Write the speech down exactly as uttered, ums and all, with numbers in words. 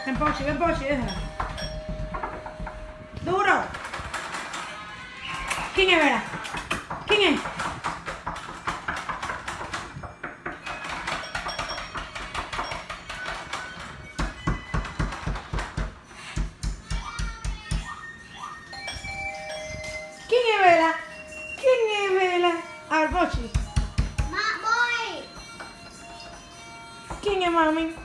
Ven Pochi, ven Pochi, déjala. Duro. ¿Quién es, Vera? ¿Quién es? ¿Quién es Vela? ¿Quién es Vela? A ver, Pochi. Ma, voy. ¿Quién es mami?